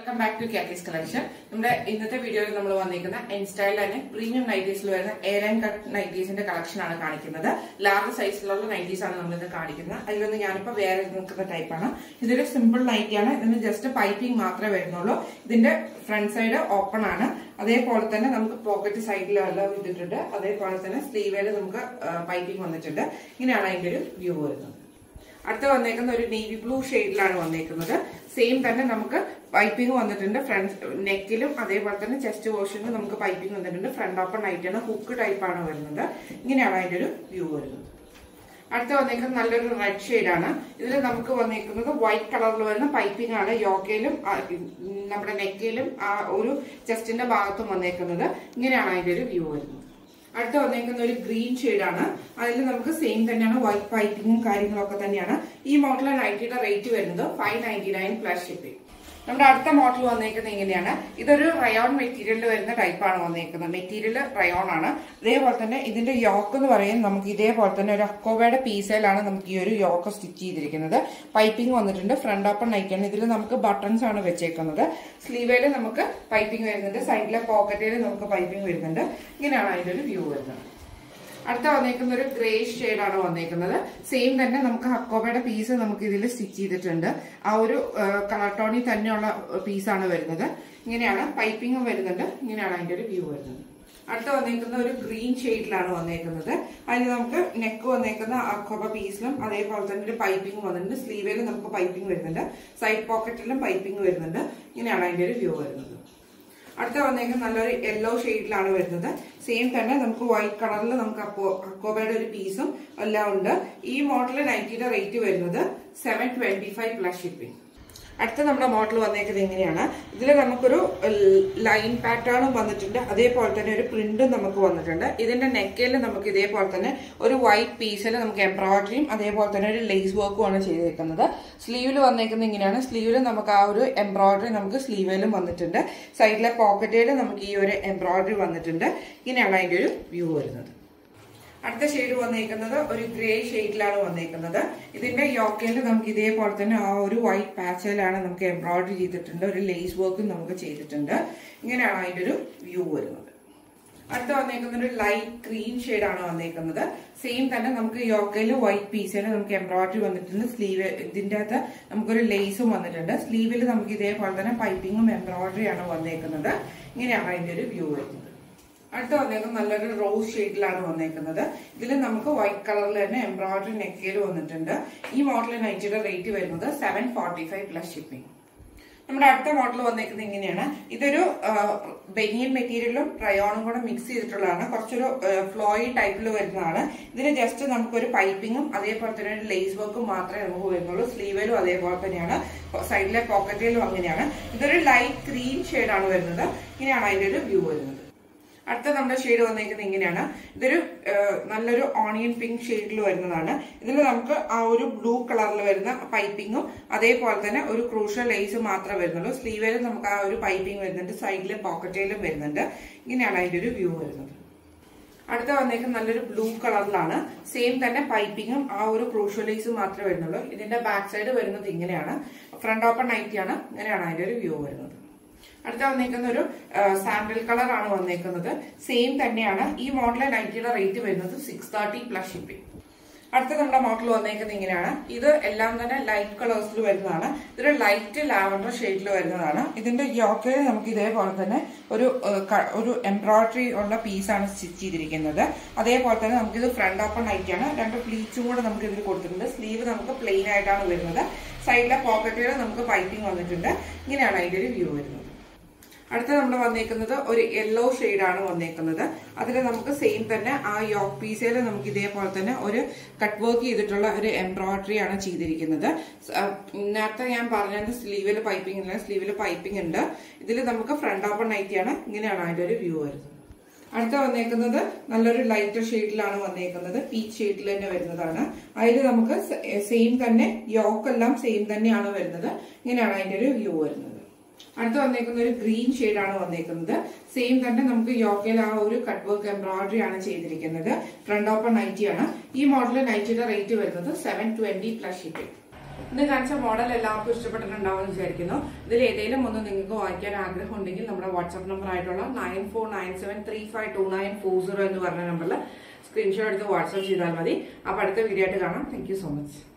Welcome back to Katty's collection. നമ്മുടെ ഇന്നത്തെ വീഡിയോയിൽ നമ്മൾ വന്നിരിക്കുന്ന എൻ സ്റ്റൈൽ തന്നെ പ്രീമിയം നൈറ്റീസിൽ വരുന്ന എയർ ആൻഡ് കട്ട് നൈറ്റീസിന്റെ കളക്ഷൻ ആണ് കാണിക്കുന്നത്. ലാർജ് സൈസിലുള്ള നൈറ്റീസ് ആണ് നമ്മളിത് കാണിക്കുന്നത്. അതിലൊന്ന് ഞാനിപ്പോ വേറെ നിൽക്കുന്ന ടൈപ്പാണ്. ഇതൊരു സിമ്പിൾ നൈറ്റിയാണ്. ഇതിന് ജസ്റ്റ് പൈപ്പിംഗ് മാത്രമേ വരുന്നുള്ളൂ. ഇതിന്റെ ഫ്രണ്ട് സൈഡ് ഓപ്പൺ ആണ്. അതേപോലെ തന്നെ നമുക്ക് പോക്കറ്റ് സൈഡിലെല്ലാം ഇട്ടിട്ടുണ്ട്. അതേപോലെ തന്നെ സ്ലീവേല് നമുക്ക് പൈപ്പിംഗ് വന്നിട്ടുണ്ട്. ഇങ്ങനെയാണ് അതിന്റെ ഒരു വ്യൂ വരുന്നത്. അടുത്ത വന്നേക്കുന്ന ഒരു നേവി ബ്ലൂ ഷെയ്ഡിലാണ് വന്നേക്കുന്നത്. സെയിം തന്നെ നമുക്ക് പൈപ്പിംഗ് വന്നിട്ടുണ്ട്. ഫ്രണ്ട് നെക്കിലും അതേപോലെ തന്നെ ചെസ്റ്റ് പോർഷനിലും നമുക്ക് പൈപ്പിംഗ് വന്നിട്ടുണ്ട്. ഫ്രണ്ട് ഓപ്പൺ ആയിട്ടാണ്, ഹുക്ക് ടൈപ്പാണ് വരുന്നത്. ഇങ്ങനെയാണ് അതിന്റെ ഒരു വ്യൂ വരുന്നത്. അടുത്ത വന്നേക്കുന്നത് നല്ലൊരു റെഡ് ഷെയ്ഡാണ്. ഇതിൽ നമുക്ക് വന്നേക്കുന്നത് വൈറ്റ് കളറിൽ വരുന്ന പൈപ്പിംഗ് ആണ്. യോക്കയിലും നമ്മുടെ നെക്കിലും ഒരു ചെസ്റ്റിന്റെ ഭാഗത്തും വന്നേക്കുന്നത്. ഇങ്ങനെയാണ് അതിന്റെ ഒരു വ്യൂ വരുന്നത്. അടുത്ത വന്നേക്കുന്ന ഒരു ഗ്രീൻ ഷെയ്ഡാണ്. അതിൽ നമുക്ക് സെയിം തന്നെയാണ്, വൈറ്റ് പൈപ്പിങ്ങും കാര്യങ്ങളൊക്കെ തന്നെയാണ്. ഈ മോഡൽ നൈറ്റിയുടെ റേറ്റ് വരുന്നത് 599 പ്ലസ് ഷിപ്പിംഗ്. നമ്മുടെ അടുത്ത മോഡൽ വന്നേക്കുന്നത് ഇങ്ങനെയാണ്. ഇതൊരു റയോൺ മെറ്റീരിയലിൽ വരുന്ന ടൈപ്പാണ് വന്നേക്കുന്നത്. മെറ്റീരിയൽ റയോൺ ആണ്. അതേപോലെ തന്നെ ഇതിന്റെ യോക്ക് എന്ന് പറയുന്നത് നമുക്ക് ഇതേപോലെ തന്നെ ഒരു അക്കോബയുടെ പീസയിലാണ് നമുക്ക് ഈ ഒരു യോക്ക് സ്റ്റിച്ച് ചെയ്തിരിക്കുന്നത്. പൈപ്പിംഗ് വന്നിട്ടുണ്ട്. ഫ്രണ്ട് ഓപ്പൺ നൈറ്റാണ്. ഇതിൽ നമുക്ക് ബട്ടൺസ് ആണ് വെച്ചേക്കുന്നത്. സ്ലീവേല് നമുക്ക് പൈപ്പിംഗ് വരുന്നുണ്ട്. സൈഡിലെ പോക്കറ്റിൽ നമുക്ക് പൈപ്പിംഗ് വരുന്നുണ്ട്. ഇങ്ങനെയാണ് അതിന്റെ ഒരു വ്യൂ വരുന്നത്. അടുത്ത വന്നേക്കുന്ന ഒരു ഗ്രേ ഷെയ്ഡാണ് വന്നേക്കുന്നത്. സെയിം തന്നെ നമുക്ക് അക്കോബയുടെ പീസ് നമുക്ക് ഇതിൽ സ്റ്റിച്ച് ചെയ്തിട്ടുണ്ട്. ആ ഒരു കളർ ടോണിൽ തന്നെയുള്ള പീസാണ് വരുന്നത്. ഇങ്ങനെയാണ് പൈപ്പിംഗും വരുന്നുണ്ട്. ഇങ്ങനെയാണ് അതിന്റെ ഒരു വ്യൂ വരുന്നത്. അടുത്ത വന്നേക്കുന്ന ഒരു ഗ്രീൻ ഷെയ്ഡിലാണ് വന്നേക്കുന്നത്. അതിന് നമുക്ക് നെക്ക് വന്നേക്കുന്ന അക്കോബ പീസിലും അതേപോലെ തന്നെ ഒരു പൈപ്പിംഗ് വന്നിട്ടുണ്ട്. സ്ലീവിലും നമുക്ക് പൈപ്പിംഗ് വരുന്നുണ്ട്. സൈഡ് പോക്കറ്റിലും പൈപ്പിംഗ് വരുന്നുണ്ട്. ഇങ്ങനെയാണ് അതിന്റെ ഒരു വ്യൂ വരുന്നത്. അടുത്ത വന്നേക്കുന്നത് നല്ലൊരു യെല്ലോ ഷെയ്ഡിലാണ് വരുന്നത്. സെയിം തന്നെ നമുക്ക് വൈറ്റ് കളറിൽ നമുക്ക് അക്കോബയുടെ ഒരു പീസും എല്ലാം ഉണ്ട്. ഈ മോഡൽ നൈറ്റിയുടെ റേറ്റ് വരുന്നത് 725 പ്ലസ് ഷിപ്പിംഗ്. അടുത്ത നമ്മുടെ മോഡൽ വന്നേക്കുന്നത് ഇങ്ങനെയാണ്. ഇതിൽ നമുക്കൊരു ലൈൻ പാറ്റേണും വന്നിട്ടുണ്ട്. അതേപോലെ തന്നെ ഒരു പ്രിന്റും നമുക്ക് വന്നിട്ടുണ്ട്. ഇതിന്റെ നെക്കയിൽ നമുക്ക് ഇതേപോലെ തന്നെ ഒരു വൈറ്റ് പീസിൽ നമുക്ക് എംബ്രോയിഡറിയും അതേപോലെ തന്നെ ഒരു ലേസ് വർക്കും ആണ് ചെയ്തേക്കുന്നത്. സ്ലീവിൽ വന്നേക്കുന്നത് ഇങ്ങനെയാണ്. സ്ലീവിൽ നമുക്ക് ആ ഒരു എംബ്രോയിഡറി നമുക്ക് സ്ലീവിലും വന്നിട്ടുണ്ട്. സൈഡിലെ പോക്കറ്റിൽ നമുക്ക് ഈ ഒരു എംബ്രോയിഡറി വന്നിട്ടുണ്ട്. ഇങ്ങനെയാണ് അതിന്റെ ഒരു വ്യൂ വരുന്നത്. അടുത്ത ഷെയ്ഡ് വന്നേക്കുന്നത് ഒരു ഗ്രേ ഷെയ്ഡിലാണ് വന്നേക്കുന്നത്. ഇതിന്റെ യോക്കയിൽ നമുക്ക് ഇതേപോലെ തന്നെ ആ ഒരു വൈറ്റ് പാച്ചിലാണ് നമുക്ക് എംബ്രോയിഡറി ചെയ്തിട്ടുണ്ട്. ഒരു ലേസ് വർക്കും നമുക്ക് ചെയ്തിട്ടുണ്ട്. ഇങ്ങനെയാണ് അതിന്റെ ഒരു വ്യൂ വരുന്നത്. അടുത്ത വന്നേക്കുന്ന ഒരു ലൈറ്റ് ഗ്രീൻ ഷെയ്ഡാണ് വന്നേക്കുന്നത്. സെയിം തന്നെ നമുക്ക് യോക്കയിൽ വൈറ്റ് പീസിൽ നമുക്ക് എംബ്രോയിഡറി വന്നിട്ടുണ്ട്. സ്ലീവ് ഇതിന്റെ അകത്ത് നമുക്കൊരു ലേസും വന്നിട്ടുണ്ട്. സ്ലീവിൽ നമുക്ക് ഇതേപോലെ തന്നെ പൈപ്പിങ്ങും എംബ്രോയിഡറിയാണ് വന്നേക്കുന്നത്. ഇങ്ങനെയാണ് അതിന്റെ ഒരു വ്യൂ വരുന്നത്. അടുത്ത വന്നേക്കുന്നത് നല്ലൊരു റോസ് ഷെയ്ഡിലാണ് വന്നേക്കുന്നത്. ഇതിൽ നമുക്ക് വൈറ്റ് കളറിൽ തന്നെ എംബ്രോയിഡറി നെക്കയിൽ വന്നിട്ടുണ്ട്. ഈ മോഡൽ നൈറ്റിയുടെ റേറ്റ് വരുന്നത് 745 പ്ലസ് ഷിപ്പിംഗ്. നമ്മുടെ അടുത്ത മോഡൽ വന്നേക്കുന്നത് ഇങ്ങനെയാണ്. ഇതൊരു ബനിയൻ മെറ്റീരിയലും റയോണും കൂടെ മിക്സ് ചെയ്തിട്ടുള്ളതാണ്. കുറച്ചൊരു ഫ്ലോയി ടൈപ്പിൽ വരുന്നതാണ്. ഇതിന് ജസ്റ്റ് നമുക്കൊരു പൈപ്പിങ്ങും അതേപോലെ തന്നെ ഒരു ലേസ് വർക്കും മാത്രമേ നമുക്ക് വരുന്നുള്ളൂ. സ്ലീവിലും അതേപോലെ തന്നെയാണ്. സൈഡിലെ പോക്കറ്റിലും അങ്ങനെയാണ്. ഇതൊരു ലൈറ്റ് ഗ്രീൻ ഷെയ്ഡാണ് വരുന്നത്. ഇങ്ങനെയാണ് അതിന്റെ ഒരു വ്യൂ വരുന്നത്. അടുത്ത നമ്മുടെ ഷെയ്ഡ് വന്നേക്കുന്നത് ഇങ്ങനെയാണ്. ഇതൊരു നല്ലൊരു ഓണിയൻ പിങ്ക് ഷെയ്ഡിൽ വരുന്നതാണ്. ഇതിൽ നമുക്ക് ആ ഒരു ബ്ലൂ കളറിൽ വരുന്ന പൈപ്പിങ്ങും അതേപോലെ തന്നെ ഒരു ക്രൂഷ്യൽ ലേസും മാത്രമേ വരുന്നുള്ളൂ. സ്ലീവിലും നമുക്ക് ആ ഒരു പൈപ്പിംഗ് വരുന്നുണ്ട്. സൈഡിലും പോക്കറ്റിലും വരുന്നുണ്ട്. ഇങ്ങനെയാണ് അതിന്റെ ഒരു വ്യൂ വരുന്നത്. അടുത്ത വന്നേക്കുന്നത് നല്ലൊരു ബ്ലൂ കളറിലാണ്. സെയിം തന്നെ പൈപ്പിങ്ങും ആ ഒരു ക്രൂഷ്യൽ ലേസും മാത്രമേ വരുന്നുള്ളൂ. ഇതിന്റെ ബാക്ക് സൈഡ് വരുന്നത് ഇങ്ങനെയാണ്. ഫ്രണ്ട് ഓപ്പൺ നൈറ്റിയാണ്. ഇങ്ങനെയാണ് അതിന്റെ ഒരു വ്യൂ വരുന്നത്. അടുത്ത വന്നേക്കുന്ന ഒരു സാൻഡൽ കളർ ആണ് വന്നേക്കുന്നത്. സെയിം തന്നെയാണ്. ഈ മോഡൽ നൈറ്റിയുടെ റേറ്റ് വരുന്നത് 630 പ്ലസ് ഷിപ്പിംഗ്. അടുത്ത നമ്മുടെ മോഡൽ വന്നേക്കുന്നത് ഇങ്ങനെയാണ്. ഇത് എല്ലാം തന്നെ ലൈറ്റ് കളേഴ്സിൽ വരുന്നതാണ്. ഇതൊരു ലൈറ്റ് ലാവൻഡർ ഷെയ്ഡിൽ വരുന്നതാണ്. ഇതിന്റെ യോക്കയിൽ നമുക്ക് ഇതേപോലെ തന്നെ ഒരു എംബ്രോയിഡറി ഉള്ള പീസാണ് സ്റ്റിച്ച് ചെയ്തിരിക്കുന്നത്. അതേപോലെ തന്നെ നമുക്കിത് ഫ്രണ്ട് ഓപ്പൺ നൈറ്റിയാണ്. 2 പ്ലീറ്റ്സും കൂടെ നമുക്ക് ഇതിൽ കൊടുത്തിട്ടുണ്ട്. സ്ലീവ് നമുക്ക് പ്ലെയിൻ ആയിട്ടാണ് വരുന്നത്. സൈഡിലെ പോക്കറ്റിൽ നമുക്ക് പൈപ്പിംഗ് വന്നിട്ടുണ്ട്. ഇങ്ങനെയാണ് അതിന്റെ ഒരു വ്യൂ വരുന്നത്. അടുത്ത നമ്മൾ വന്നേക്കുന്നത് ഒരു യെല്ലോ ഷെയ്ഡാണ് വന്നേക്കുന്നത്. അതിൽ നമുക്ക് സെയിം തന്നെ ആ യോക്ക് പീസിൽ നമുക്ക് ഇതേപോലെ തന്നെ ഒരു കട്ട് വർക്ക് ചെയ്തിട്ടുള്ള ഒരു എംബ്രോയിഡറി ആണ് ചെയ്തിരിക്കുന്നത്. നേരത്തെ ഞാൻ പറഞ്ഞത് സ്ലീവിൽ പൈപ്പിംഗ് ഇല്ല. സ്ലീവിൽ പൈപ്പിംഗ് ഉണ്ട്. ഇതിൽ നമുക്ക് ഫ്രണ്ട് ഓപ്പൺ നൈറ്റിയാണ്. ഇങ്ങനെയാണ് അതിന്റെ ഒരു വ്യൂ വരുന്നത്. അടുത്ത വന്നേക്കുന്നത് നല്ലൊരു ലൈറ്റർ ഷെയ്ഡിലാണ് വന്നേക്കുന്നത്. പീച്ച് ഷെയ്ഡിൽ തന്നെ വരുന്നതാണ്. അതിൽ നമുക്ക് സെയിം തന്നെ യോക്കെല്ലാം സെയിം തന്നെയാണ് വരുന്നത്. ഇങ്ങനെയാണ് അതിന്റെ ഒരു വ്യൂ വരുന്നത്. അടുത്ത വന്നേക്കുന്ന ഒരു ഗ്രീൻ ഷെയ്ഡാണ് വന്നേക്കുന്നത്. സെയിം തന്നെ നമുക്ക് യോക്കയിൽ ആ ഒരു കട്ട് വർക്ക് എംബ്രോയിഡറി ആണ് ചെയ്തിരിക്കുന്നത്. ഫ്രണ്ട് ഓപ്പൺ നൈറ്റിയാണ്. ഈ മോഡൽ നൈറ്റിയുടെ റേറ്റ് വരുന്നത് 720 പ്ലസ് ഷിപ്പിംഗ്. ഇന്ന് കാണിച്ച മോഡൽ എല്ലാവർക്കും ഇഷ്ടപ്പെട്ടിട്ടുണ്ടാവും എന്ന് വിചാരിക്കുന്നു. ഇതിൽ ഏതെങ്കിലും ഒന്ന് നിങ്ങൾക്ക് വാങ്ങിക്കാൻ ആഗ്രഹം ഉണ്ടെങ്കിൽ നമ്മുടെ വാട്സ്ആപ്പ് നമ്പർ ആയിട്ടുള്ള 9497352940 എന്ന് പറഞ്ഞ നമ്പറിൽ സ്ക്രീൻഷോട്ട് എടുത്ത് വാട്സ്ആപ്പ് ചെയ്താൽ മതി. അപ്പൊ അടുത്ത വീഡിയോ ആയിട്ട് കാണാം. Thank you so much.